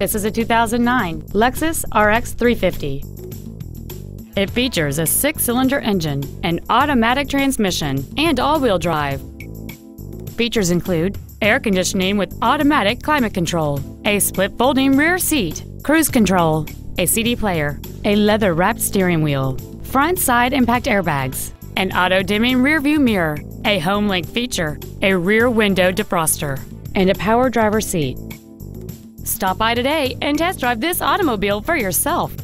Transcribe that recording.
This is a 2009 Lexus RX 350. It features a 6-cylinder engine, an automatic transmission, and all-wheel drive. Features include air conditioning with automatic climate control, a split folding rear seat, cruise control, a CD player, a leather-wrapped steering wheel, front side impact airbags, an auto-dimming rearview mirror, a home link feature, a rear window defroster, and a power driver seat. Stop by today and test drive this automobile for yourself.